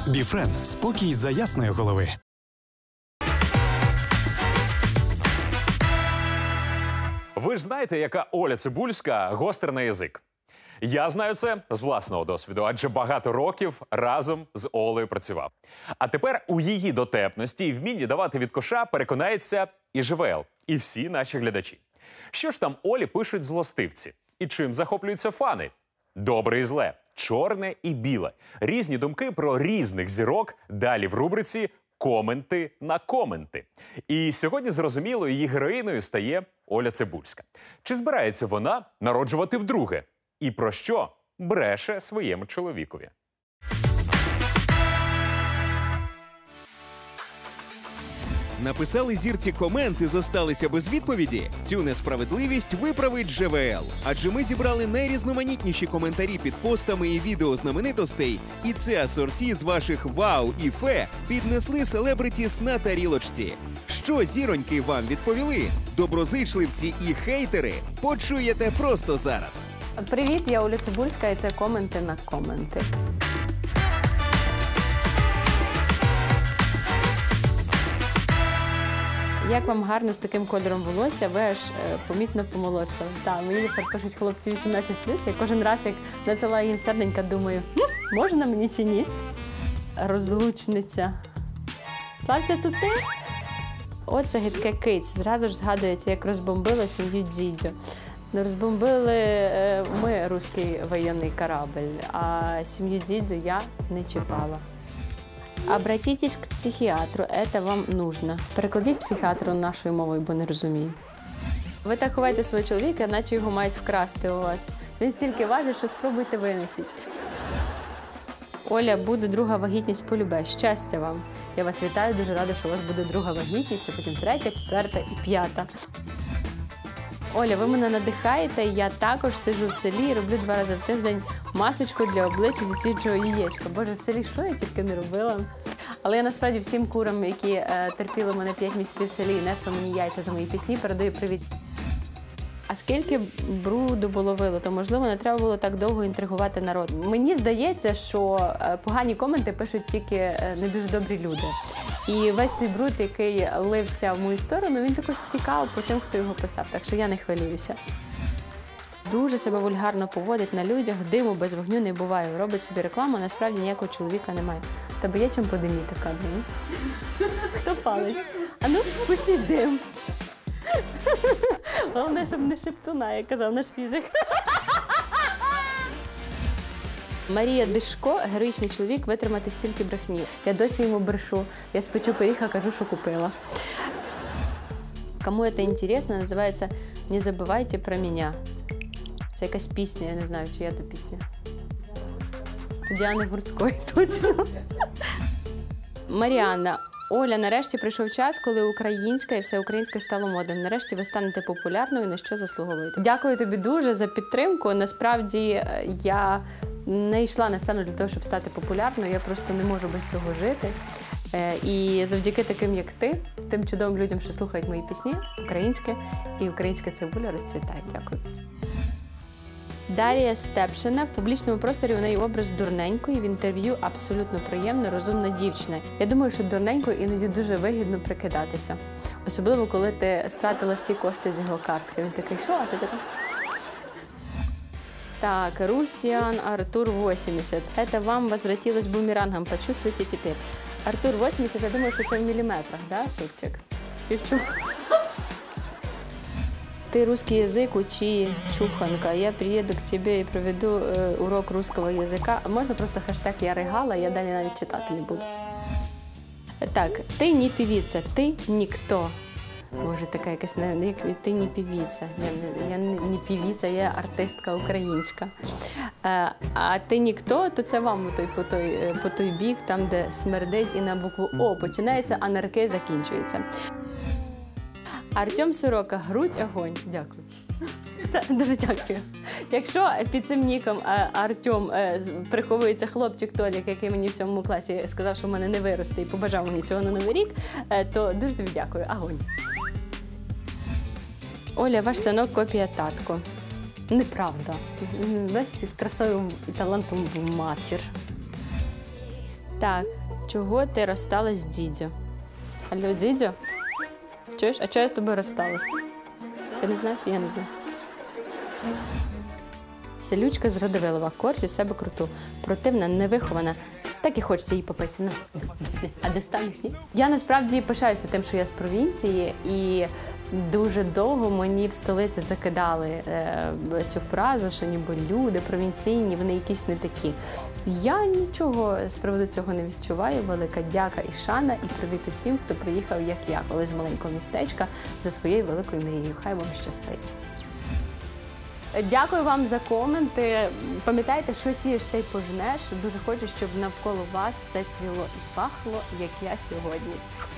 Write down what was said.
Біфрен – спокій за ясної голови. Ви ж знаєте, яка Оля Цибульська гостра на язик. Я знаю це з власного досвіду, адже багато років разом з Олею працював. А тепер у її дотепності і вмінні давати від коша переконається і ЖВЛ, і всі наші глядачі. Що ж там Олі пишуть злостивці? І чим захоплюються фани? Добре і зле, чорне і біле. Різні думки про різних зірок далі в рубриці «Коменти на коменти». І сьогодні, зрозуміло, її героїною стає Оля Цибульська. Чи збирається вона народжувати вдруге? І про що бреше своєму чоловікові? Написали зірці комент і зосталися без відповіді? Цю несправедливість виправить ЖВЛ. Адже ми зібрали найрізноманітніші коментарі під постами і відео знаменитостей. І це асорті з ваших вау і фе піднесли селебритіс на тарілочці. Що зіроньки вам відповіли? Доброзичливці і хейтери почуєте просто зараз. Привіт, я Оля Цибульська, і це коменти на коменти. Як вам гарно з таким кольором волосся, ви аж помітно помолодшали. Так, мені тепер пишуть хлопці 18+, я кожен раз, як надсилаю їм серденька, думаю, можна мені чи ні? Розлучниця. Славця, тут ти? Оце гидке киць. Зразу ж згадується, як розбомбила сім'ю Дзідзьо. Розбомбили ми русський воєнний корабль, а сім'ю Дзідзьо я не чіпала. Обратитесь к психіатру, це вам нужно. Перекладіть психіатру нашою мовою, бо не розумію. Ви так ховаєте свого чоловіка, наче його мають вкрасти у вас. Він стільки важить, що спробуйте винесіть. Оля, буде друга вагітність полюбе. Щастя вам. Я вас вітаю, дуже рада, що у вас буде друга вагітність, а потім третя, четверта і п'ята. Оля, ви мене надихаєте, я також сиджу в селі і роблю 2 рази в тиждень масочку для обличчя зі свіжого яєчка. Боже, в селі що я тільки не робила? Але я насправді всім курам, які терпіли мене 5 місяців в селі і несли мені яйця за мої пісні, передаю привіт. А скільки бруду було вилито? Можливо, не треба було так довго інтригувати народ. Мені здається, що погані коменти пишуть тільки не дуже добрі люди. І весь той бруд, який лився в мою сторону, він також стікав по тим, хто його писав. Так що я не хвилююся. Дуже себе вульгарно поводить на людях, диму без вогню не буває. Робить собі рекламу, а насправді ніякого чоловіка немає. Тебе є чим подиміти, кадри? Хто палить? А ну, пустіть дим. Головне, щоб не шептуна, як казав наш фізик. Марія Дишко – героїчний чоловік, витримати стільки брехні. Я досі йому брешу. Я спечу пиріг, а кажу, що купила. Кому це інтересно, називається «Не забувайте про мене». Це якась пісня, я не знаю, чия то пісня. Діани Гурцької, точно. Маріанна. Оля, нарешті прийшов час, коли українська і всеукраїнське стало модним. Нарешті ви станете популярною, на що заслуговуєте. Дякую тобі дуже за підтримку. Насправді, я не йшла на сцену для того, щоб стати популярною. Я просто не можу без цього жити. І завдяки таким, як ти, тим чудовим людям, що слухають мої пісні, українське і українська цибуля розцвітає. Дякую. Дар'я Степшина. В публічному просторі у неї образ дурненької, в інтерв'ю абсолютно приємна, розумна дівчина. Я думаю, що дурненькою іноді дуже вигідно прикидатися. Особливо, коли ти стратила всі кошти з його картки. Він такий, що? А ти така? Так, Русіан Артур 80. Это вам возвратилось бумерангом. Почувствуйте теперь. Артур 80, я думаю, що це в міліметрах, да, Тупчик? Співчу. Ты русский язык учи, чуханка. Я приеду к тебе и проведу урок русского языка. Можно просто хэштег «Я ригала», я далі навіть читати не буду. Так, ти не певица, ти ніхто. Боже, така якась, ти не певица. Я не певица, я артистка українська. А ти ніхто, то це вам по той бік, там, де смердить і на букву О починається, а на РК закінчується. Артем Сорока, грудь, огонь. Дякую. Це дуже дякую. Якщо під цим ніком Артем приховується хлопчик Толік, який мені в 7 класі сказав, що в мене не виросте і побажав мені цього на Новий рік, то дуже тобі дякую. Огонь. Оля, ваш синок копія татко. Неправда. Весь красою і талантом матір. Так, чого ти розсталась з дідзю? Алло, дідзю? Чуєш? А чого я з тобою розсталась? Ти не знаєш? Я не знаю. Селючка з Радивилова корчить з себе круту. Противна, невихована. Так і хочеться їй попити. Ну, а де станеш? Ні? Я насправді пишаюся тим, що я з провінції, і дуже довго мені в столиці закидали цю фразу, що ніби люди провінційні, вони якісь не такі. Я нічого з приводу цього не відчуваю. Велика дяка і шана, і привіт усім, хто приїхав, як я, коли з маленького містечка за своєю великою мрією. Хай вам щастить. Дякую вам за коменти. Пам'ятайте, що сієш, те й пожнеш. Дуже хочу, щоб навколо вас все цвіло і пахло, як я сьогодні.